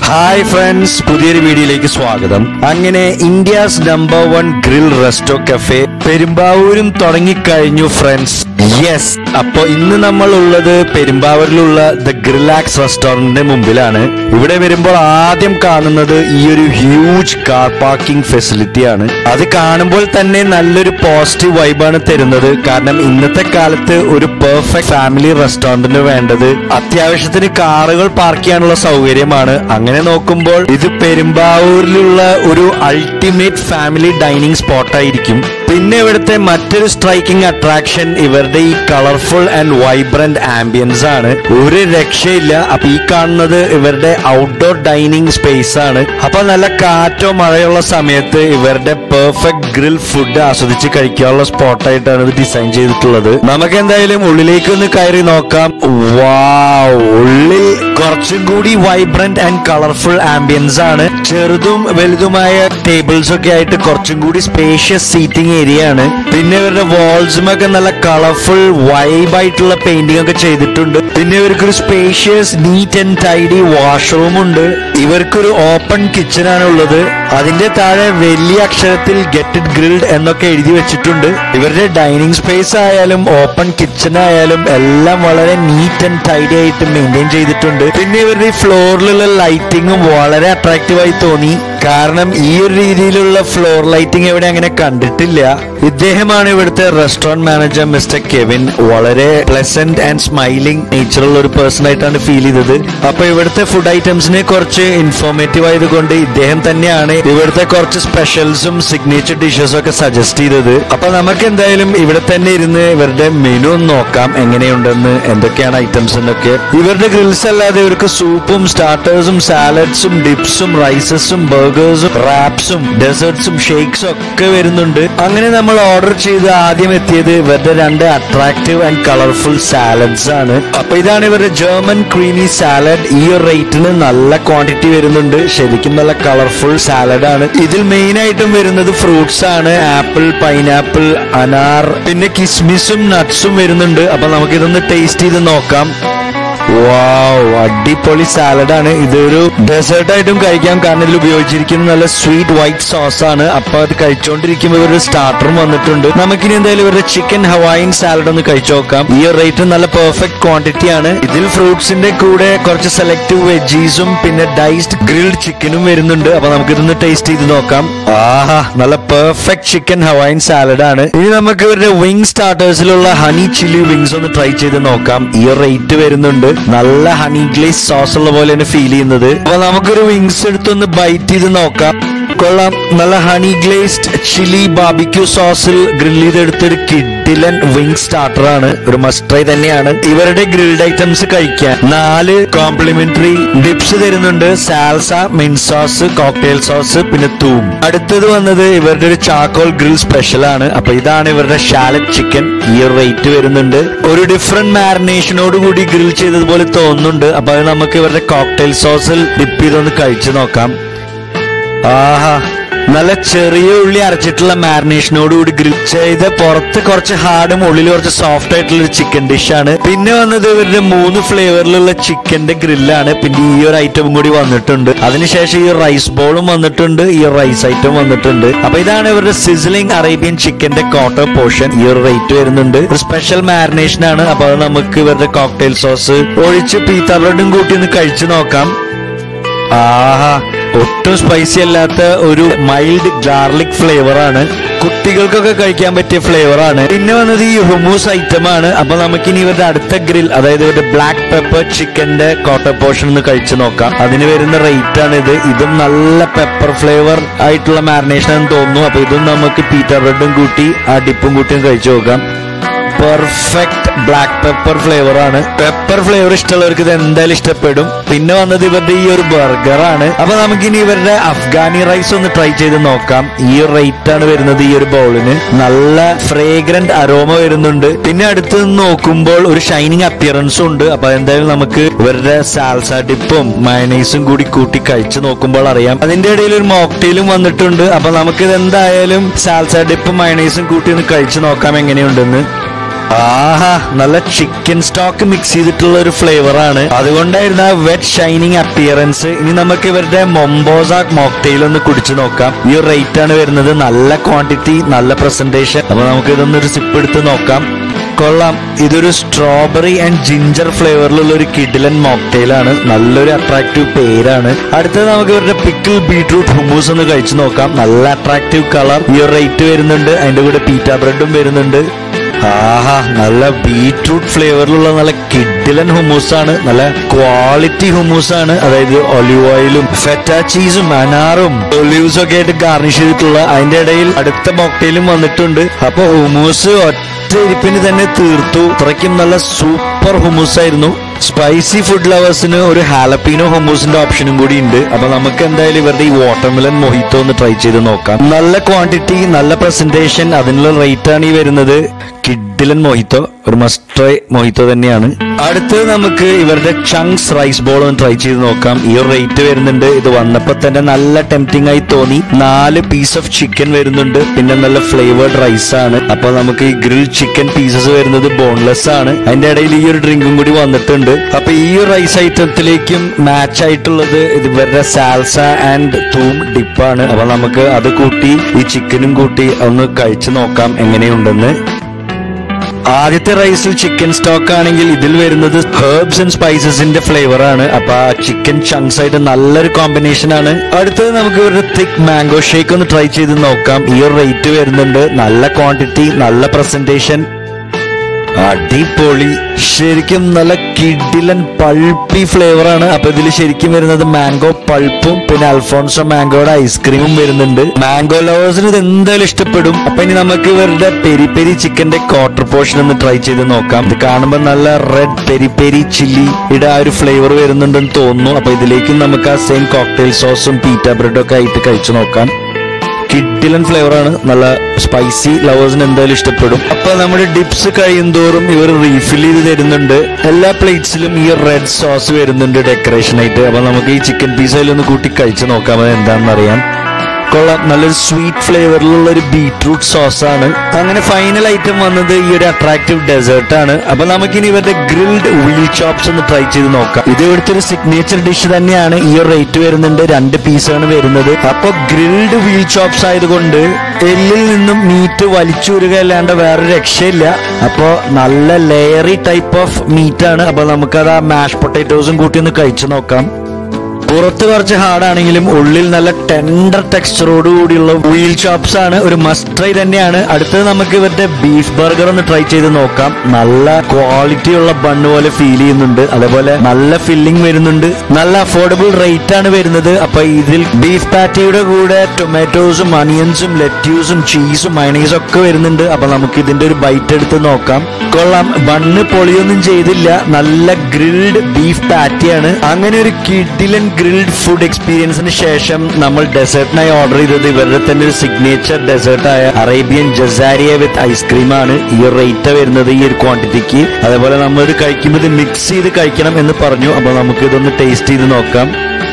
Hi friends, പുതിയൊരു വീഡിയോയിലേക്ക് സ്വാഗതം. അങ്ങനെ India's number 1 grill resto cafe പെരുമ്പാവൂരും തുടങ്ങിക്കഴിഞ്ഞു ഫ്രണ്ട്സ്. യെസ്, അപ്പൊ ഇന്ന് നമ്മൾ ഉള്ളത് പെരുമ്പാവൂരിലുള്ള ദ ഗ്രിലാക്സ് റെസ്റ്റോറന്റിന്റെ മുമ്പിലാണ്. ഇവിടെ വരുമ്പോൾ ആദ്യം കാണുന്നത് ഈ ഒരു ഹ്യൂജ് കാർ പാർക്കിംഗ് ഫെസിലിറ്റി ആണ്. അത് കാണുമ്പോൾ തന്നെ നല്ലൊരു പോസിറ്റീവ് വൈബാണ് തരുന്നത്. കാരണം ഇന്നത്തെ കാലത്ത് ഒരു പെർഫെക്റ്റ് ഫാമിലി റെസ്റ്റോറന്റിന് വേണ്ടത് അത്യാവശ്യത്തിന് കാറുകൾ പാർക്ക് ചെയ്യാനുള്ള സൗകര്യമാണ്. അങ്ങനെ നോക്കുമ്പോൾ ഇത് പെരുമ്പാവൂരിലുള്ള ഒരു അൾട്ടിമേറ്റ് ഫാമിലി ഡൈനിങ് സ്പോട്ടായിരിക്കും. പിന്നെ ഇവിടുത്തെ മറ്റൊരു സ്ട്രൈക്കിംഗ് അട്രാക്ഷൻ ഇവരുടെ ഈ കളർഫുൾ ആൻഡ് വൈബ്രന്റ് ആംബിയൻസ് ആണ്. ഒരു രക്ഷയില്ല. അപ്പൊ ഈ കാണുന്നത് ഇവരുടെ ഔട്ട്ഡോർ ഡൈനിങ് സ്പേസ് ആണ്. അപ്പൊ നല്ല കാറ്റോ മഴയുള്ള സമയത്ത് ഇവരുടെ പെർഫെക്റ്റ് ഗ്രിൽ ഫുഡ് ആസ്വദിച്ച് കഴിക്കാനുള്ള സ്പോട്ടായിട്ടാണ് ഇത് ഡിസൈൻ ചെയ്തിട്ടുള്ളത്. നമുക്ക് എന്തായാലും ഉള്ളിലേക്ക് ഒന്ന് കയറി നോക്കാം. വാവ്, ഉള്ളിൽ കുറച്ചും കൂടി വൈബ്രന്റ് ആൻഡ് കളർഫുൾ ആംബിയൻസ് ആണ്. ചെറുതും വലുതുമായ ടേബിൾസ് ഒക്കെ ആയിട്ട് കുറച്ചും കൂടി സ്പേഷ്യസ് സീറ്റിംഗ് ഏരിയ ആണ്. പിന്നെ ഇവരുടെ വാൾസുമൊക്കെ നല്ല കളർഫുൾ വൈബായിട്ടുള്ള പെയിന്റിംഗ് ഒക്കെ ചെയ്തിട്ടുണ്ട്. പിന്നെ ഇവർക്കൊരു spacious neat and tidy washroom ഉണ്ട്. ഇവർക്കൊരു ഓപ്പൺ കിച്ചൺ ആണ് ഉള്ളത്. അതിന്റെ താഴെ വലിയ അക്ഷരത്തിൽ ഗെറ്റ് ഇറ്റ് ഗ്രിൽഡ് എന്നൊക്കെ എഴുതി വെച്ചിട്ടുണ്ട്. ഇവരുടെ ഡൈനിങ് സ്പേസ് ആയാലും ഓപ്പൺ കിച്ചൺ ആയാലും എല്ലാം വളരെ നീറ്റ് ആൻഡ് ടൈഡി ആയിട്ട് മെയിൻറ്റെയിൻ ചെയ്തിട്ടുണ്ട്. പിന്നെ ഇവരുടെ ഫ്ലോറിലുള്ള ലൈറ്റിങ്ങും വളരെ അട്രാക്റ്റീവ് ആയി തോന്നി. കാരണം ഈ ഒരു രീതിയിലുള്ള ഫ്ലോർ ലൈറ്റിംഗ് എവിടെ അങ്ങനെ കണ്ടിട്ടില്ല. ഇദ്ദേഹമാണ് ഇവിടുത്തെ റെസ്റ്റോറന്റ് മാനേജർ മിസ്റ്റർ കെവിൻ. വളരെ പ്ലസന്റ് ആൻഡ് സ്മൈലിംഗ് നേച്ചറുള്ള ഒരു പേഴ്സൺ ആയിട്ടാണ് ഫീൽ ചെയ്തത്. അപ്പൊ ഇവിടുത്തെ ഫുഡ് ഐറ്റംസിനെ കുറച്ച് ഇൻഫോർമേറ്റീവ് ആയതുകൊണ്ട് ഇദ്ദേഹം തന്നെയാണ് ഇവിടുത്തെ കുറച്ച് സ്പെഷ്യൽസും സിഗ്നേച്ചർ ഡിഷസും ഒക്കെ സജസ്റ്റ് ചെയ്തത്. അപ്പൊ നമുക്ക് എന്തായാലും ഇവിടെ തന്നെ ഇരുന്ന് ഇവരുടെ മെനു ഒന്ന് നോക്കാം എങ്ങനെയുണ്ടെന്ന്, എന്തൊക്കെയാണ് ഐറ്റംസ് എന്നൊക്കെ. ഇവരുടെ ഗ്രിൽസ് അല്ലാതെ ഇവർക്ക് സൂപ്പും സ്റ്റാർട്ടേഴ്സും സാലഡ്സും ഡിപ്സും റൈസസും ബർഗേഴ്സും റാപ്സും ഡെസേർട്സും ഷേക്സും ഒക്കെ വരുന്നുണ്ട്. അങ്ങനെ നമ്മൾ ഓർഡർ ചെയ്ത് ആദ്യം എത്തിയത് ഇവരുടെ 2 അട്രാക്റ്റീവ് ആൻഡ് കളർഫുൾ സാലഡ്സ് ആണ്. അപ്പൊ ഇതാണ് ഇവരുടെ ജർമ്മൻ ക്രീമി സാലഡ്. ഈ ഒരു റേറ്റിന് നല്ല ക്വാണ്ടിറ്റി വരുന്നുണ്ട്. ശരിക്കും നല്ല കളർഫുൾ സാലഡ് ആണ്. ഇതിൽ മെയിൻ ആയിട്ടും വരുന്നത് ഫ്രൂട്ട്സ് ആണ്. ആപ്പിൾ, പൈനാപ്പിൾ, അനാർ, പിന്നെ കിസ്മിസും നട്ട്സും വരുന്നുണ്ട്. അപ്പൊ നമുക്കിതൊന്ന് ടേസ്റ്റ് ചെയ്ത് നോക്കാം. വാവ്, അടിപൊളി സാലഡാണ്. ഇതൊരു ഡെസേർട്ട് ആയിട്ടും കഴിക്കാം. കാരണം ഇതിൽ ഉപയോഗിച്ചിരിക്കുന്നത് നല്ല സ്വീറ്റ് വൈറ്റ് സോസ് ആണ്. അപ്പൊ അത് കഴിച്ചുകൊണ്ടിരിക്കുമ്പോൾ ഇവരുടെ സ്റ്റാർട്ടറും വന്നിട്ടുണ്ട്. നമുക്കിനി എന്തായാലും ഇവരുടെ ചിക്കൻ ഹവായിൻ സാലഡ് ഒന്ന് കഴിച്ചു നോക്കാം. ഈ റേറ്റ് നല്ല പെർഫെക്റ്റ് ക്വാണ്ടിറ്റി ആണ്. ഇതിൽ ഫ്രൂട്ട്സിന്റെ കൂടെ കുറച്ച് സെലക്റ്റീവ് വെജീസും പിന്നെ ഡൈസ്ഡ് ഗ്രിൽഡ് ചിക്കനും വരുന്നുണ്ട്. അപ്പൊ നമുക്കിതൊന്ന് ടേസ്റ്റ് ചെയ്ത് നോക്കാം. ആഹാ, നല്ല പെർഫെക്റ്റ് ചിക്കൻ ഹവായിൻ സാലഡ് ആണ്. ഇനി നമുക്ക് ഇവരുടെ വിങ് സ്റ്റാർട്ടേഴ്സിലുള്ള ഹണി ചില്ലി വിങ്സ് ഒന്ന് ട്രൈ ചെയ്ത് നോക്കാം. ഈ റേറ്റ് വരുന്നുണ്ട്. നല്ല ഹണി ഗ്ലേസ് സോസ് ഉള്ള പോലെയാണ് ഫീൽ ചെയ്യുന്നത്. അപ്പൊ നമുക്കൊരു വിങ്സ് എടുത്തൊന്ന് ബൈറ്റ് ചെയ്ത് നോക്കാം. കൊള്ളാം. നല്ല ഹണി ഗ്ലേസ്ഡ് ചില്ലി ബാർബിക്യൂ സോസിൽ ഗ്രിൽ ചെയ്തെടുത്തൊരു കിഡിലൻ വിങ് സ്റ്റാർട്ടർ ആണ്. ഒരു മസ്റ്റ് ട്രൈ തന്നെയാണ്. ഇവരുടെ ഗ്രിൽഡ് ഐറ്റംസ് കഴിക്കാൻ 4 കോംപ്ലിമെന്ററി ഡിപ്സ് തരുന്നുണ്ട്. Salsa, mint sauce, cocktail sauce, പിന്നെ തൂം. അടുത്തത് വന്നത് ഇവരുടെ ഒരു ചാക്കോൾ ഗ്രിൽ സ്പെഷ്യൽ ആണ്. അപ്പൊ ഇതാണ് ഇവരുടെ ഷാലറ്റ് ചിക്കൻ. ഈ റേറ്റ് വരുന്നുണ്ട്. ഒരു ഡിഫറെന്റ് മാരിനേഷനോട് കൂടി ഗ്രിൽ ചെയ്തതുപോലെ തോന്നുന്നുണ്ട്. അപ്പൊ അത് നമുക്ക് ഇവരുടെ കോക്ടെയിൽ സോസിൽ ഡിപ്പ് ചെയ്തൊന്ന് കഴിച്ചു നോക്കാം. ആഹാ, നല്ല ചെറിയ ഉള്ളി അരച്ചിട്ടുള്ള മാരിനേഷനോടുകൂടി ഗ്രിൽ ചെയ്ത് പുറത്ത് കുറച്ച് ഹാർഡും ഉള്ളിൽ കുറച്ച് സോഫ്റ്റ് ആയിട്ടുള്ള ഒരു ചിക്കൻ ഡിഷാണ്. പിന്നെ വന്നത് ഇവരുടെ 3 ഫ്ലേവറിലുള്ള ചിക്കന്റെ ഗ്രില്ലാണ്. പിന്നെ ഈ ഒരു ഐറ്റം കൂടി വന്നിട്ടുണ്ട്. അതിനുശേഷം ഈ റൈസ് ബോളും വന്നിട്ടുണ്ട്. ഈ റൈസ് ഐറ്റം വന്നിട്ടുണ്ട്. അപ്പൊ ഇതാണ് ഇവരുടെ സിസിലിംഗ് അറേബ്യൻ ചിക്കന്റെ ക്വാർട്ടർ പോർഷൻ. ഈ ഒരു റേറ്റ് വരുന്നുണ്ട്. ഒരു സ്പെഷ്യൽ മാരിനേഷൻ ആണ്. അപ്പൊ അത് നമുക്ക് ഇവരുടെ കോക്ടെയിൽ സോസ് ഒഴിച്ച് പീത്ത ബ്രെഡും കൂട്ടി ഒന്ന് കഴിച്ചു നോക്കാം. ആഹാ, ഒട്ടും സ്പൈസി അല്ലാത്ത ഒരു മൈൽഡ് ഗാർലിക് ഫ്ലേവർ ആണ്. കുട്ടികൾക്കൊക്കെ കഴിക്കാൻ പറ്റിയ ഫ്ലേവർ ആണ്. പിന്നെ വന്നത് ഈ ഹുമൂസ് ഐറ്റം ആണ്. അപ്പൊ നമുക്കിനി ഇവരുടെ അടുത്ത ഗ്രിൽ, അതായത് ഇവരുടെ ബ്ലാക്ക് പെപ്പർ ചിക്കന്റെ ക്വാർട്ടർ പോർഷൻ ഒന്ന് കഴിച്ചു നോക്കാം. അതിന് വരുന്ന റേറ്റ് ആണ് ഇത്. ഇതും നല്ല പെപ്പർ ഫ്ലേവർ ആയിട്ടുള്ള മാരിനേഷൻ ആണെന്ന് തോന്നുന്നു. അപ്പൊ ഇതും നമുക്ക് പീറ്റ ബ്രെഡും കൂട്ടി ആ ഡിപ്പും കൂട്ടിയും കഴിച്ചു നോക്കാം. പെർഫെക്റ്റ് ബ്ലാക്ക് പെപ്പർ ഫ്ലേവർ ആണ്. പെപ്പർ ഫ്ലേവർ ഇഷ്ടമുള്ളവർക്ക് ഇത് എന്തായാലും ഇഷ്ടപ്പെടും. പിന്നെ വന്നത് ഇവരുടെ ഈ ഒരു ബർഗർ ആണ്. അപ്പൊ നമുക്കിനി ഇവരുടെ അഫ്ഗാനി റൈസ് ഒന്ന് ട്രൈ ചെയ്ത് നോക്കാം. ഈ റേറ്റ് ആണ് വരുന്നത് ഈ ഒരു ബൗളിന്. നല്ല ഫ്രേഗ്രന്റ് അരോമ വരുന്നുണ്ട്. പിന്നെ അടുത്ത് നോക്കുമ്പോൾ ഒരു ഷൈനിങ് അപ്പിയറൻസും ഉണ്ട്. അപ്പൊ എന്തായാലും നമുക്ക് ഇവരുടെ സാൽസ ഡിപ്പും മയണൈസും കൂടി കൂട്ടി കഴിച്ചു നോക്കുമ്പോൾ അറിയാം. അതിന്റെ ഇടയിൽ ഒരു മോക്ടെയിലും വന്നിട്ടുണ്ട്. അപ്പൊ നമുക്കിത് എന്തായാലും സാൽസ ഡിപ്പും മയണൈസും കൂട്ടി ഒന്ന് കഴിച്ചു നോക്കാം എങ്ങനെയുണ്ടെന്ന്. ആഹാ, നല്ല ചിക്കൻ സ്റ്റോക്ക് മിക്സ് ചെയ്തിട്ടുള്ള ഒരു ഫ്ലേവർ ആണ്. അതുകൊണ്ടായിരുന്നു ആ വെറ്റ് ഷൈനിങ് അപ്പിയറൻസ്. ഇനി നമുക്ക് ഇവരുടെ മൊംബോസ മോക്ടെയിൽ ഒന്ന് കുടിച്ചു നോക്കാം. ഈ ഒരു റേറ്റ് ആണ് വരുന്നത്. നല്ല ക്വാണ്ടിറ്റി, നല്ല പ്രസന്റേഷൻ. അപ്പൊ നമുക്ക് ഇതൊന്നൊരു സിപ്പ് എടുത്ത് നോക്കാം. കൊള്ളാം. ഇതൊരു സ്ട്രോബെറി ആൻഡ് ജിഞ്ചർ ഫ്ലേവറിലുള്ള ഒരു കിഡിലൻ മോക്ടെയിൽ ആണ്. നല്ലൊരു അട്രാക്റ്റീവ് പേരാണ്. അടുത്തത് നമുക്ക് ഇവരുടെ പിക്കിൾ ബീട്രൂട്ട് ഹുമൂസ് ഒന്ന് കഴിച്ചു നോക്കാം. നല്ല അട്രാക്റ്റീവ് കളർ. ഈ ഒരു റേറ്റ് വരുന്നുണ്ട്. അതിന്റെ കൂടെ പീറ്റ ബ്രെഡും വരുന്നുണ്ട്. ആഹാ, നല്ല ബീട്രൂട്ട് ഫ്ലേവറിലുള്ള നല്ല കിഡിലൻ ഹുമൂസ് ആണ്. നല്ല ക്വാളിറ്റി ഹുമൂസ് ആണ്. അതായത് ഒലിവ് ഓയിലും ഫെറ്റ ചീസും അനാറും ഒലിവ്സും ഒക്കെ ആയിട്ട് ഗാർണിഷ് ചെയ്തിട്ടുള്ള. അതിന്റെ ഇടയിൽ അടുത്ത മോക്ടെയിലും വന്നിട്ടുണ്ട്. അപ്പൊ ഹുമൂസ് ഒറ്റ ഇരിപ്പിന് തന്നെ തീർത്തു. ഇത്രയ്ക്കും നല്ല സൂപ്പർ ഹുമൂസ് ആയിരുന്നു. സ്പൈസി ഫുഡ് ലവേഴ്സിന് ഒരു ഹാലപ്പീനോ ഹുമൂസിന്റെ ഓപ്ഷനും കൂടി ഉണ്ട്. അപ്പൊ നമുക്ക് എന്തായാലും ഇവരുടെ ഈ വാട്ടർമെലൻ മൊഹിത്തോ ഒന്ന് ട്രൈ ചെയ്ത് നോക്കാം. നല്ല ക്വാണ്ടിറ്റി, നല്ല പ്രസന്റേഷൻ, അതിനുള്ള റേറ്റ് ആണ് ഈ വരുന്നത്. കിഡിലൻ മൊഹിത്തോ, ഒരു മസ്റ്റ് ട്രൈ മൊഹിത്തോ തന്നെയാണ്. അടുത്തത് നമുക്ക് ഇവരുടെ ചങ്ക്സ് റൈസ് ബോൾ ഒന്ന് ട്രൈ ചെയ്ത് നോക്കാം. ഈ ഒരു റേറ്റ് വരുന്നുണ്ട്. ഇത് വന്നപ്പോ തന്നെ നല്ല ടെംപ്റ്റിംഗ് ആയി തോന്നി. 4 പീസ് ഓഫ് ചിക്കൻ വരുന്നുണ്ട്. പിന്നെ നല്ല ഫ്ലേവേർഡ് റൈസ് ആണ്. അപ്പൊ നമുക്ക് ഈ ഗ്രിൽ ചിക്കൻ പീസസ് വരുന്നത് ബോൺലെസ് ആണ്. അതിന്റെ ഇടയിൽ ഈ ഒരു ഡ്രിങ്കും കൂടി വന്നിട്ടുണ്ട്. അപ്പൊ ഈ ഒരു റൈസ് ഐറ്റത്തിലേക്കും മാച്ച് ആയിട്ടുള്ളത് ഇത് ഇവരുടെ സാൽസ ആൻഡ് തൂം ഡിപ്പാണ്. അപ്പൊ നമുക്ക് അത് കൂട്ടി ഈ ചിക്കനും കൂട്ടി ഒന്ന് കഴിച്ചു നോക്കാം എങ്ങനെയുണ്ടെന്ന്. ആദ്യത്തെ റൈസിൽ ചിക്കൻ സ്റ്റോക്ക് ആണെങ്കിൽ ഇതിൽ വരുന്നത് ഹെർബ്സ് ആൻഡ് സ്പൈസസിന്റെ ഫ്ലേവർ ആണ്. അപ്പൊ ആ ചിക്കൻ ചങ്ക്സ് ആയിട്ട് നല്ലൊരു കോമ്പിനേഷൻ ആണ്. അടുത്തത് നമുക്ക് ഒരു തിക് മാംഗോ ഷേക്ക് ഒന്ന് ട്രൈ ചെയ്ത് നോക്കാം. ഈ ഒരു റേറ്റ് വരുന്നുണ്ട്. നല്ല ക്വാണ്ടിറ്റി, നല്ല പ്രസന്റേഷൻ, അടിപൊളി. ശരിക്കും നല്ല കിഡിലൻ പൾപ്പി ഫ്ലേവർ ആണ്. അപ്പൊ ഇതിൽ ശരിക്കും വരുന്നത് മാംഗോ പൾപ്പും പിന്നെ അൽഫോൺസോ മാംഗോയുടെ ഐസ്ക്രീമും വരുന്നുണ്ട്. മാംഗോ ലവേഴ്സിന് ഇത് എന്തായാലും ഇഷ്ടപ്പെടും. അപ്പൊ ഇനി നമുക്ക് ഇവരുടെ പെരി പെരി ചിക്കന്റെ ക്വാർട്ടർ പോർഷൻ ഒന്ന് ട്രൈ ചെയ്ത് നോക്കാം. ഇത് കാണുമ്പോൾ നല്ല റെഡ് പെരി പെരി ചില്ലിയുടെ ആ ഒരു ഫ്ലേവർ വരുന്നുണ്ടെന്ന് തോന്നുന്നു. അപ്പൊ ഇതിലേക്കും നമുക്ക് ആ സെയിം കോക്ടെയിൽ സോസും പീറ്റ ബ്രെഡും ഒക്കെ ആയിട്ട് കഴിച്ചു നോക്കാം. കിഡിലൻ ഫ്ലേവർ ആണ്. നല്ല സ്പൈസി ലവേഴ്സിന് എന്തായാലും ഇഷ്ടപ്പെടും. അപ്പൊ നമ്മുടെ ഡിപ്സ് കഴിയുന്തോറും ഇവർ റീഫിൽ ചെയ്ത് തരുന്നുണ്ട്. എല്ലാ പ്ലേറ്റ്സിലും ഈ റെഡ് സോസ് വരുന്നുണ്ട് ഡെക്കറേഷൻ ആയിട്ട്. അപ്പൊ നമുക്ക് ഈ ചിക്കൻ പീസയിലൊന്ന് കൂട്ടി കഴിച്ചു നോക്കാം അത് എന്താണെന്ന് അറിയാൻ. കൊള്ളാം. നല്ലൊരു സ്വീറ്റ് ഫ്ലേവറിലുള്ള ഒരു ബീട്രൂട്ട് സോസ് ആണ്. അങ്ങനെ ഫൈനൽ ഐറ്റം വന്നത് ഈ ഒരു അട്രാക്റ്റീവ് ഡെസേർട്ട് ആണ്. അപ്പൊ നമുക്കിനി ഇവരുടെ ഗ്രിൽഡ് വീൽ ചോപ്സ് ഒന്ന് ട്രൈ ചെയ്ത് നോക്കാം. ഇത് ഇവിടുത്തെ ഒരു സിഗ്നേച്ചർ ഡിഷ് തന്നെയാണ്. ഈ ഒരു റേറ്റ് വരുന്നുണ്ട്. 2 പീസാണ് വരുന്നത്. അപ്പൊ ഗ്രിൽഡ് വീൽ ചോപ്സ് ആയതുകൊണ്ട് എല്ലിൽ നിന്നും മീറ്റ് വലിച്ചൂരുക അല്ലാണ്ട് വേറൊരു രക്ഷയില്ല. അപ്പൊ നല്ല ലെയറി ടൈപ്പ് ഓഫ് മീറ്റ് ആണ്. അപ്പൊ നമുക്കത് ആ മാഷ് പൊട്ടാറ്റോസും കൂട്ടി ഒന്ന് കഴിച്ചു നോക്കാം. പുറത്ത് കുറച്ച് ഹാർഡാണെങ്കിലും ഉള്ളിൽ നല്ല ടെൻഡർ ടെക്സ്ചറോട് കൂടിയുള്ള വീൽ ചോപ്സ് ആണ്. ഒരു മസ്റ്റ് ട്രൈ തന്നെയാണ്. അടുത്തത് നമുക്ക് ഇവരുടെ ബീഫ് ബർഗർ ഒന്ന് ട്രൈ ചെയ്ത് നോക്കാം. നല്ല ക്വാളിറ്റി ഉള്ള ബണ്ണ് പോലെ ഫീൽ ചെയ്യുന്നുണ്ട്. അതേപോലെ നല്ല ഫില്ലിംഗ് വരുന്നുണ്ട്. നല്ല അഫോർഡബിൾ റേറ്റ് ആണ് വരുന്നത്. അപ്പൊ ഇതിൽ ബീഫ് പാറ്റിയുടെ കൂടെ ടൊമാറ്റോസും അനിയൻസും ലെറ്റ്യൂസും ചീസും മയണീസും ഒക്കെ വരുന്നുണ്ട്. അപ്പൊ നമുക്ക് ഇതിന്റെ ഒരു ബൈറ്റ് എടുത്ത് നോക്കാം. കൊള്ളാം. ബണ്ണ് പൊളിയൊന്നും ചെയ്തില്ല. നല്ല ഗ്രിൽഡ് ബീഫ് പാറ്റിയാണ്. അങ്ങനെ ഒരു കിഡിലൻ ഗ്രിൽഡ് ഫുഡ് എക്സ്പീരിയൻസിന് ശേഷം നമ്മൾ ഡെസേർട്ടിനായി ഓർഡർ ചെയ്തത് ഇവരുടെ തന്നെ ഒരു സിഗ്നേച്ചർ ഡെസേർട്ടായ അറേബ്യൻ ജസാരിയ വിത്ത് ഐസ്ക്രീം ആണ്. ഈ ഒരു റേറ്റ് വരുന്നത് ഈ ഒരു ക്വാണ്ടിറ്റിക്ക്. അതേപോലെ നമ്മൾ ഇത് കഴിക്കുമ്പോൾ ഇത് മിക്സ് ചെയ്ത് കഴിക്കണം എന്ന് പറഞ്ഞു. അപ്പൊ നമുക്ക് ഇതൊന്ന് ടേസ്റ്റ് ചെയ്ത് നോക്കാം.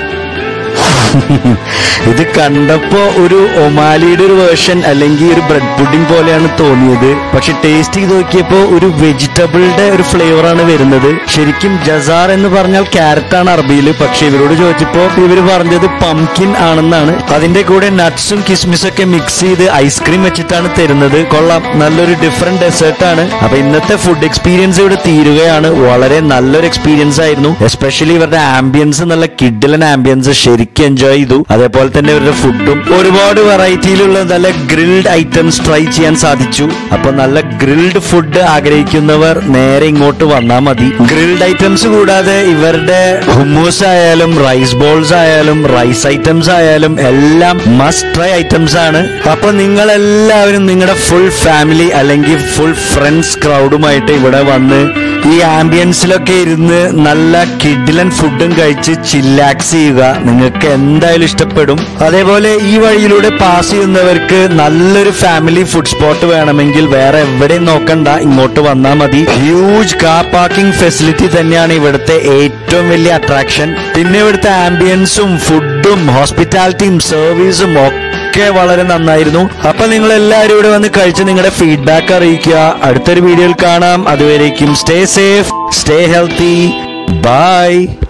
ഇത് കണ്ടപ്പോ ഒരു ഒമാലിയുടെ ഒരു വേർഷൻ അല്ലെങ്കിൽ ഒരു ബ്രെഡ് പുഡിംഗ് പോലെയാണ് തോന്നിയത്. പക്ഷെ ടേസ്റ്റ് ചെയ്ത് നോക്കിയപ്പോ ഒരു വെജിറ്റബിളിന്റെ ഒരു ഫ്ലേവർ ആണ് വരുന്നത്. ശരിക്കും ജസാർ എന്ന് പറഞ്ഞാൽ ക്യാരറ്റ് ആണ് അറബിയിൽ. പക്ഷെ ഇവരോട് ചോദിച്ചപ്പോ ഇവര് പറഞ്ഞത് പംകിൻ ആണെന്നാണ്. അതിന്റെ കൂടെ നട്ട്സും കിസ്മിസും ഒക്കെ മിക്സ് ചെയ്ത് ഐസ്ക്രീം വെച്ചിട്ടാണ് തരുന്നത്. കൊള്ളാം. നല്ലൊരു ഡിഫറെന്റ് ഡെസേർട്ട് ആണ്. അപ്പൊ ഇന്നത്തെ ഫുഡ് എക്സ്പീരിയൻസ് ഇവിടെ തീരുകയാണ്. വളരെ നല്ലൊരു എക്സ്പീരിയൻസ് ആയിരുന്നു. എസ്പെഷ്യലി ഇവരുടെ ആംബിയൻസ്, നല്ല കിഡിലൻ ആംബിയൻസ് ശരിക്കും എൻജോയ് ചെയ്തു. അതേപോലെ തന്നെ ഇവരുടെ ഫുഡും ഒരുപാട് വെറൈറ്റിയിലുള്ള നല്ല ഗ്രിൽഡ് ഐറ്റംസ് ട്രൈ ചെയ്യാൻ സാധിച്ചു. അപ്പൊ നല്ല ഗ്രിൽഡ് ഫുഡ് ആഗ്രഹിക്കുന്നവർ നേരെ ഇങ്ങോട്ട് വന്നാൽ മതി. ഗ്രിൽഡ് ഐറ്റംസ് കൂടാതെ ഇവരുടെ ഹുമൂസ് ആയാലും റൈസ് ബോൾസ് ആയാലും റൈസ് ഐറ്റംസ് ആയാലും എല്ലാം മസ്റ്റ് ട്രൈ ഐറ്റംസ് ആണ്. അപ്പൊ നിങ്ങൾ എല്ലാവരും നിങ്ങളുടെ ഫുൾ ഫാമിലി അല്ലെങ്കിൽ ഫുൾ ഫ്രണ്ട്സ് ക്രൗഡുമായിട്ട് ഇവിടെ വന്ന് ഈ ആംബിയൻസിലൊക്കെ ഇരുന്ന് നല്ല കിഡിലൻ ഫുഡും കഴിച്ച് ചില്ലാക്സ് ചെയ്യുക. നിങ്ങൾക്ക് എന്തായാലും ഇഷ്ടപ്പെടും. അതേപോലെ ഈ വഴിയിലൂടെ പാസ് ചെയ്യുന്നവർക്ക് നല്ലൊരു ഫാമിലി ഫുഡ് സ്പോട്ട് വേണമെങ്കിൽ വേറെ എവിടെയും നോക്കണ്ട, ഇങ്ങോട്ട് വന്നാൽ മതി. ഹ്യൂജ് കാർ പാർക്കിംഗ് ഫെസിലിറ്റി തന്നെയാണ് ഇവിടുത്തെ ഏറ്റവും വലിയ അട്രാക്ഷൻ. പിന്നെ ഇവിടുത്തെ ആംബിയൻസും ഫുഡും ഹോസ്പിറ്റാലിറ്റിയും സർവീസും ഒക്കെ ഒക്കെ വളരെ നന്നായിരുന്നു. അപ്പൊ നിങ്ങൾ എല്ലാവരും ഇവിടെ വന്ന് കഴിച്ച് നിങ്ങളുടെ ഫീഡ്ബാക്ക് അറിയിക്കുക. അടുത്തൊരു വീഡിയോയിൽ കാണാം. അതുവരേക്കും stay safe, stay healthy, by.